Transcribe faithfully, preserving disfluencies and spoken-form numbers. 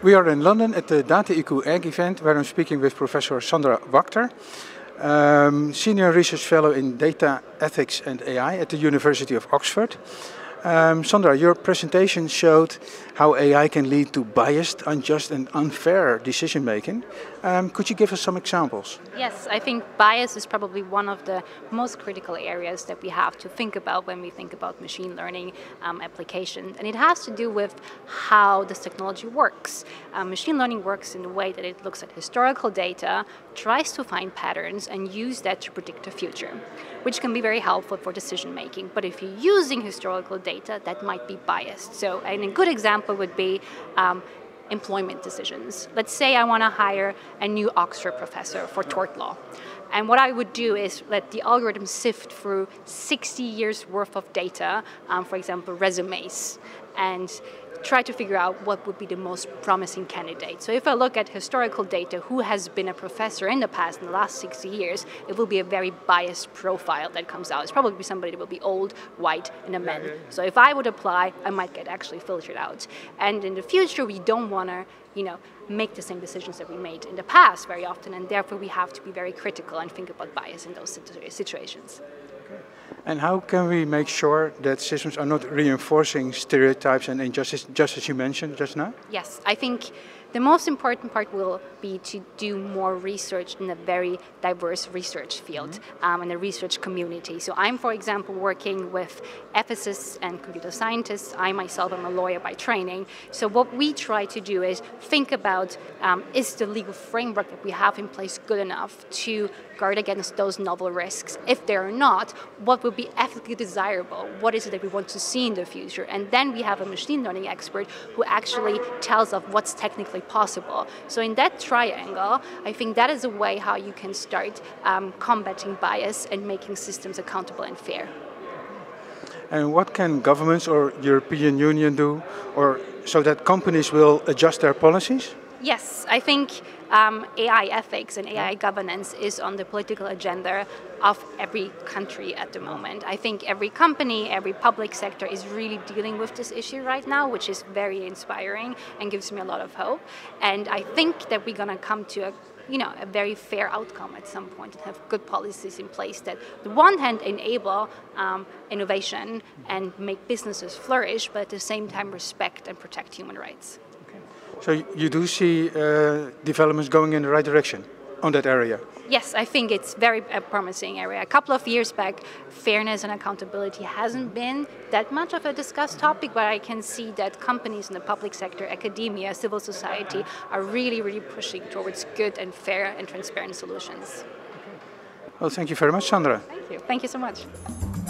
We are in London at the Dataiku Ag event where I'm speaking with Professor Sandra Wachter, um, Senior Research Fellow in Data Ethics and A I at the University of Oxford. Um, Sandra, your presentation showed how A I can lead to biased, unjust and unfair decision making. Um, could you give us some examples? Yes, I think bias is probably one of the most critical areas that we have to think about when we think about machine learning um, applications. And it has to do with how this technology works. Um, machine learning works in a way that it looks at historical data, tries to find patterns and use that to predict the future, which can be very helpful for decision making. But if you're using historical data, that might be biased. So and a good example would be um, employment decisions. Let's say I want to hire a new Oxford professor for tort law. And what I would do is let the algorithm sift through sixty years worth of data, um, for example, resumes, and try to figure out what would be the most promising candidate. So if I look at historical data, who has been a professor in the past, in the last sixty years, it will be a very biased profile that comes out. It's probably somebody that will be old, white, and a man. Yeah, yeah, yeah. So if I would apply, I might get actually filtered out. And in the future, we don't want to you know, make the same decisions that we made in the past very often, and therefore we have to be very critical and think about bias in those situ situations. And how can we make sure that systems are not reinforcing stereotypes and injustice, just as you mentioned just now? Yes, I think the most important part will be to do more research in a very diverse research field, mm-hmm. um, in a research community. So I'm, for example, working with ethicists and computer scientists. I myself am a lawyer by training. So what we try to do is think about, um, is the legal framework that we have in place good enough to guard against those novel risks? If they're not, what would be ethically desirable? What is it that we want to see in the future? And then we have a machine learning expert who actually tells us what's technically possible. So in that triangle, I think that is a way how you can start um, combating bias and making systems accountable and fair. And what can governments or European Union do or so that companies will adjust their policies? Yes, I think um, A I ethics and A I governance is on the political agenda of every country at the moment. I think every company, every public sector is really dealing with this issue right now, which is very inspiring and gives me a lot of hope. And I think that we're going to come to a you know, a very fair outcome at some point and have good policies in place that, on the one hand, enable um, innovation and make businesses flourish, but at the same time respect and protect human rights. So you do see uh, developments going in the right direction on that area? Yes, I think it's very a promising area. A couple of years back, fairness and accountability hasn't been that much of a discussed topic, but I can see that companies in the public sector, academia, civil society are really, really pushing towards good and fair and transparent solutions. Well, thank you very much, Sandra. Thank you. Thank you so much.